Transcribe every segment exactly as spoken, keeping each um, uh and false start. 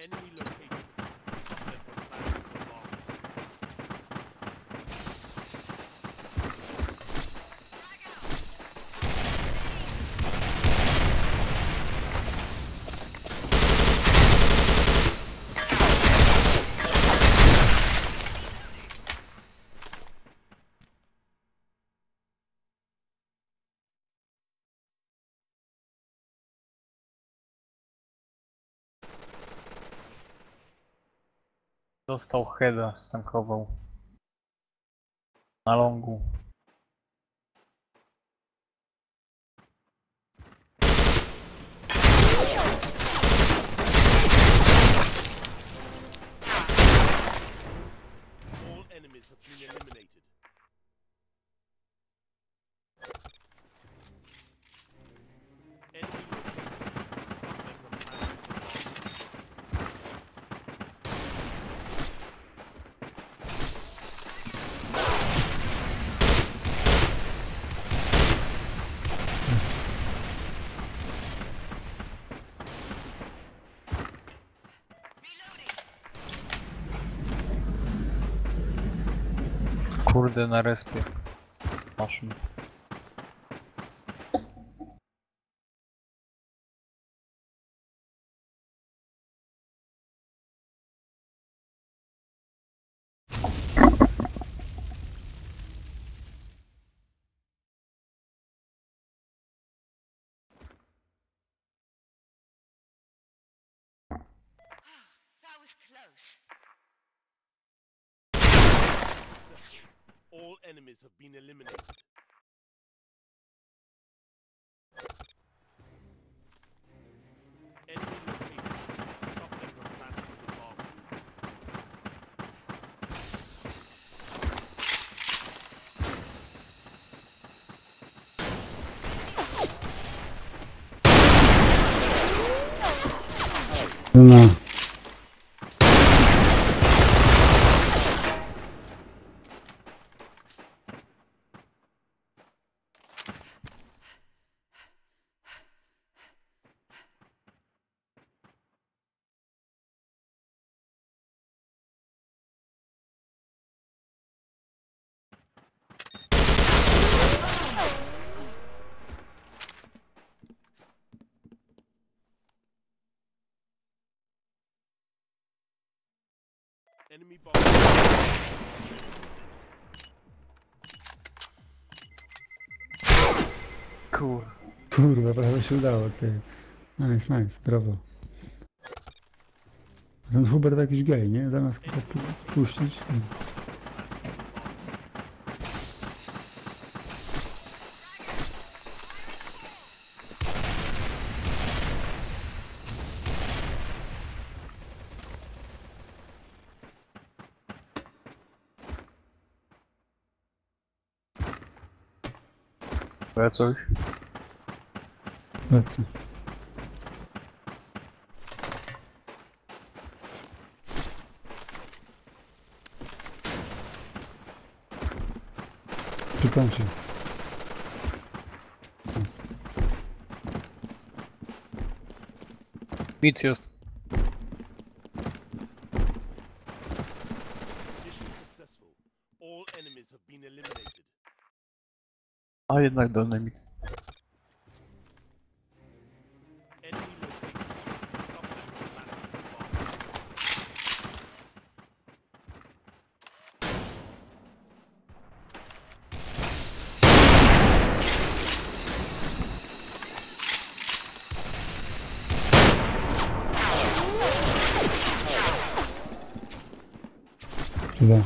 Enemy located. Stop them from planting the bomb. Dostał heada, stankował. Na longu. All enemies have been eliminated. Enemy located. Stop them from planting the bomb. Kurde, na respie. Maszyn. That was close. Successful. All enemies have been eliminated. Enemy located. Stop them from planting the bomb. No. Enemy bomb. Kur... Kurwa, prawie się udało, ty. Nice, nice, brawo. A ten Hubert jakiś gej, nie? Zamiast go pu- puścić. Ja coś? Lecę. Przy kącie. Nice. Nic jest. Mission successful. All enemies have been eliminated. A jednak dolny mit. Enemy located. Stop them from planting the bomb. Chyba.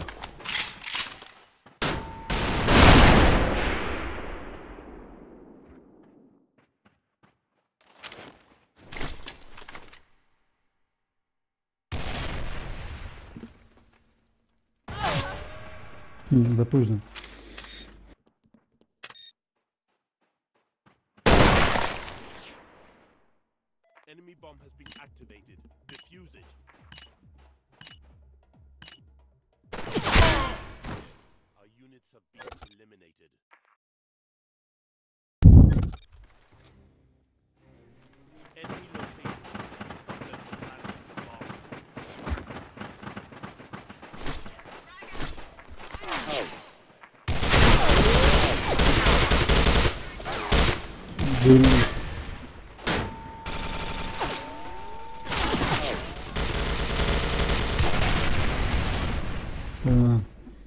Hmm, za późno. Enemy bomb has been activated. Defuse it. Our units have been eliminated. Enemy located. Stop them from planting the bomb. Był... A,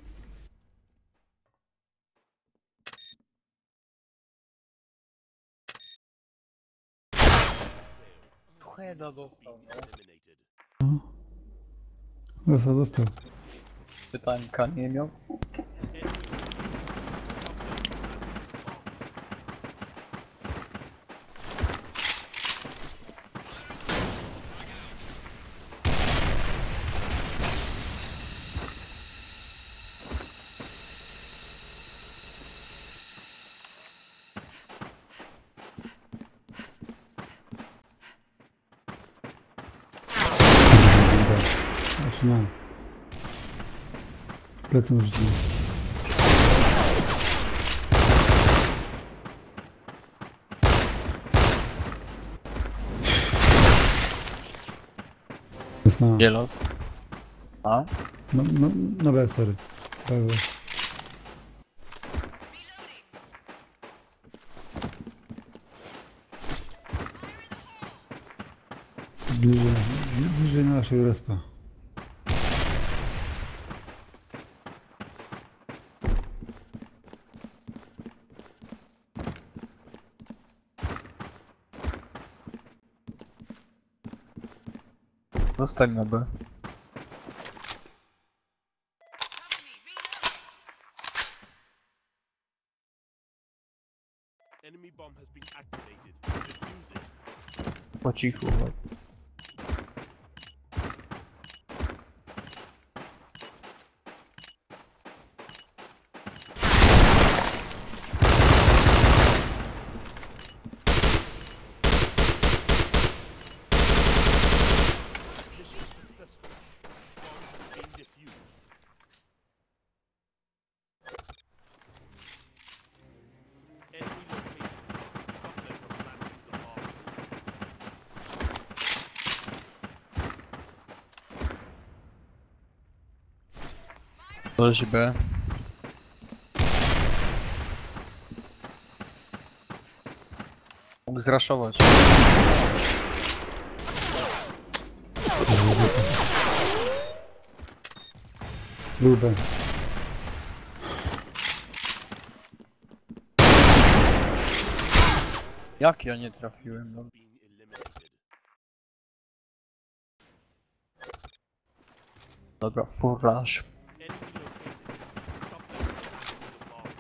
Heada dostał, no. Eliminated. dostał, dostał. Pytałem, K nie miał. Dobra. Zaczynam. Plecem rzuciłem. Jest na... Gdzie los? A? No, no, no bez, sorry. Dobra. Bliżej, bliżej naszego respa. Zostań na B. Enemy bomb has been activated. Defuse it. Po cichu, chodź. Mission successful. Bomb has been defused. Enemy located. Stop them from planting the bomb. Leży B. Mógł zraszować. Lubę. Jak ja nie trafiłem, no. Been eliminated. Dobra, full rush. Enemy located. Stop them from planting the bomb.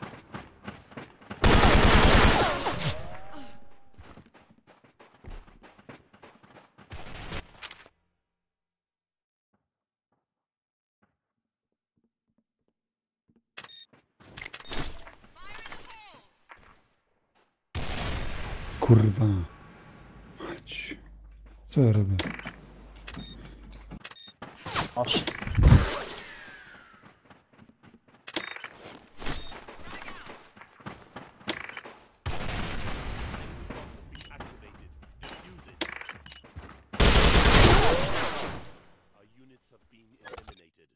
Kurwa. Chodź. Co ja robię? Masz. Bomb has been activated. Defuse it. Our units have been eliminated.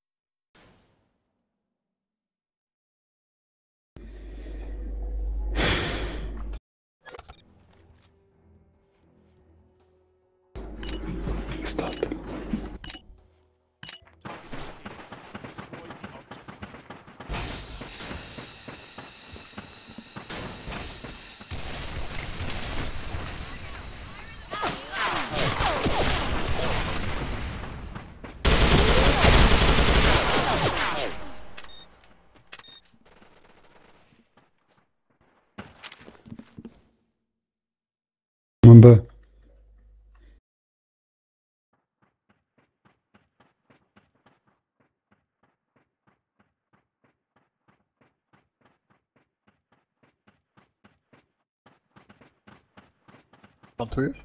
Stop. Target located. Destroy the object. Mam B. Montujesz?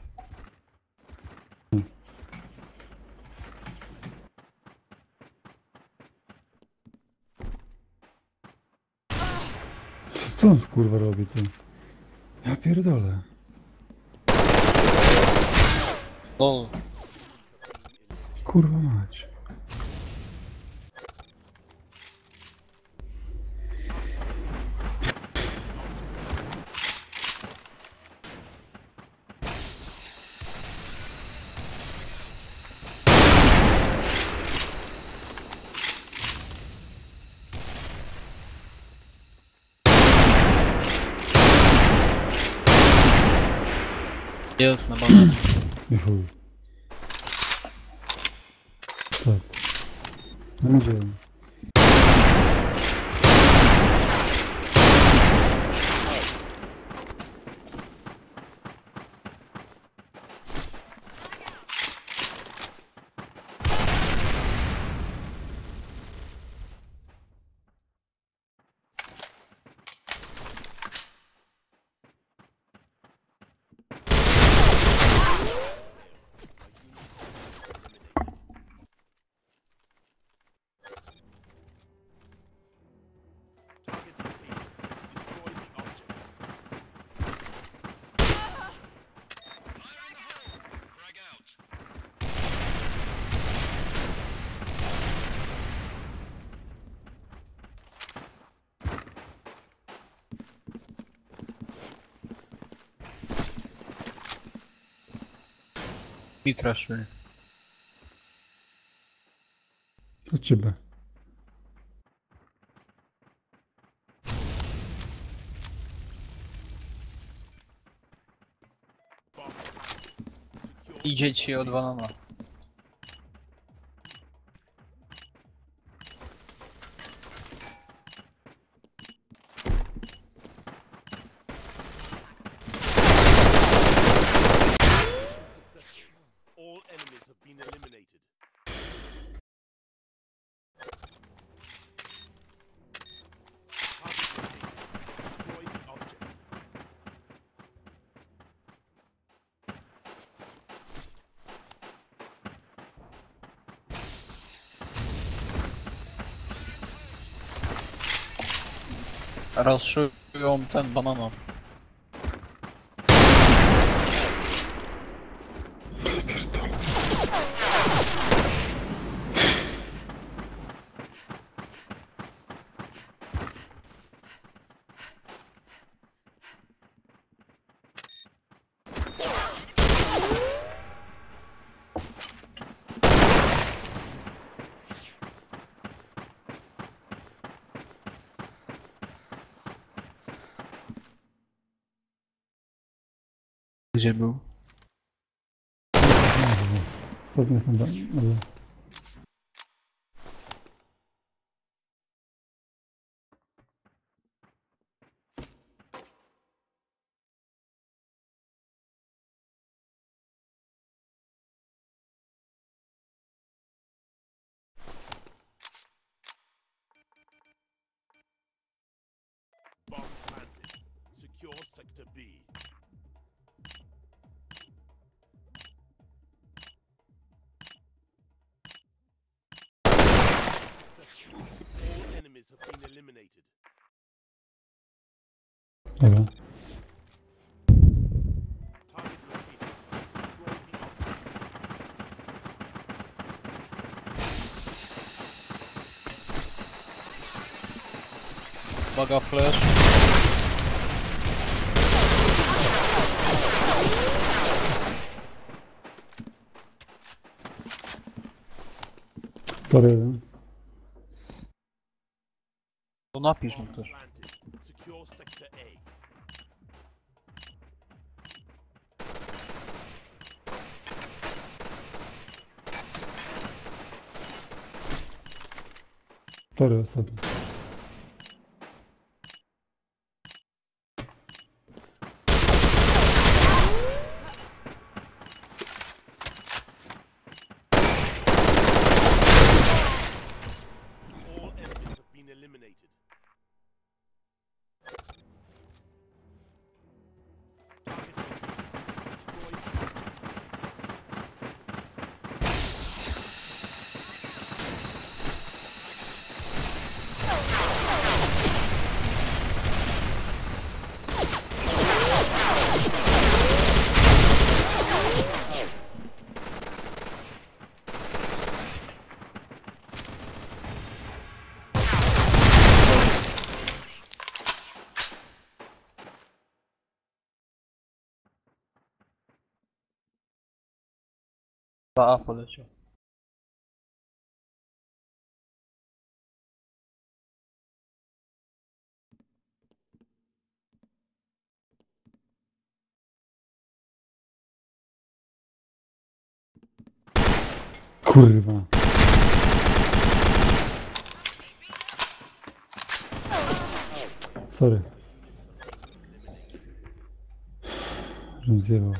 Co on kurwa robi ty? Ja pierdolę. No, Kurwa mać. Jest na bananie. I chuj. Tak. No idzie. Target located. Destroy the object. I traszuj. To ciebie. Bomb planted. Secure Idzie ci od banana. mission successful. All enemies have been eliminated. Target located. Destroy the object. Rozszują ten banana. Gdzie był? Ostatni jest na ba- na ba- Bomb planted. Secure sector B. Successful. All enemies have been eliminated. Dobra. Target located. Destroy the object. Uwaga, flash. Tor jeden. To napisz mu Bomb też. planted. Secure sector A. Tory ostatni. All enemies have been eliminated. Target located. Destroy the object. dwa A poleciał. Kurwa. Sorry. Żebym zjebał.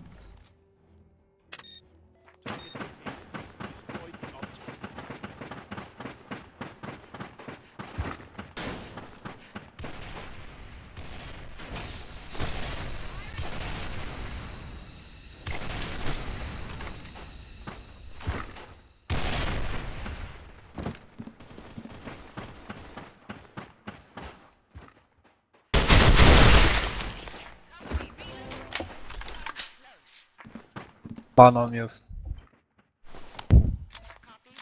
Destroy the object. Banan jest. Copy.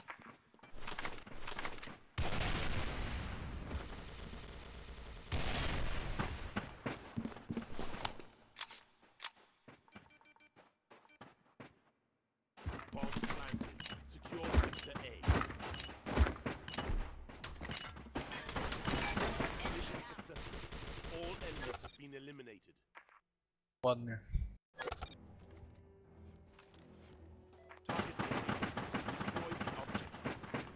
Bomb planted. Secure sector A. Mission successful. All enemies have been eliminated. Ładnie. Target located. Destroy the object.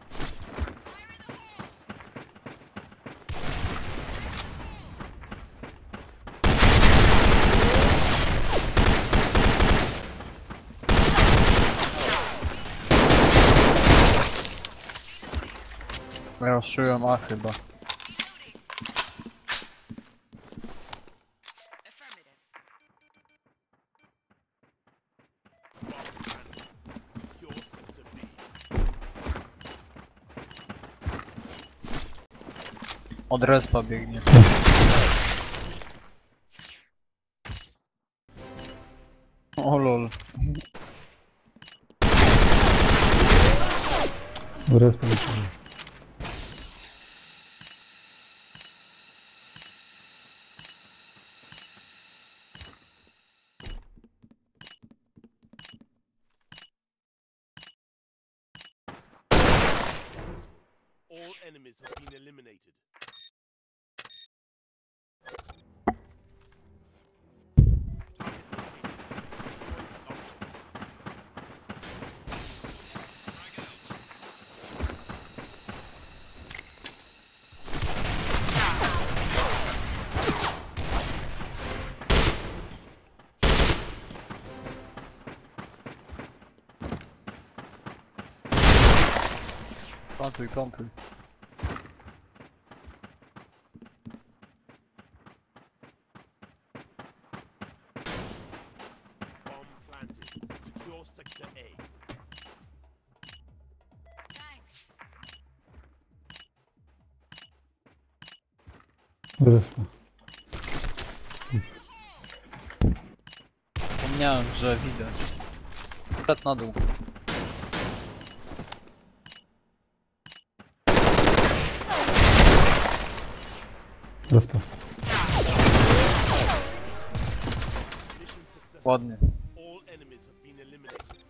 Ja rozszyłem A chyba. Affirmative. Bomb planted. Secure sector B. Od respa biegnie. O lol. Raz poleciałem. Successful. All enemies have been eliminated. Target located. Destroy the object. Plantuj, plantuj. Bomb planted. Secure sector A. Thanks. Respa. Zapomniałem, że widać. Wszedł na dół. Respa. Mission successful. Ładnie. All enemies have been eliminated.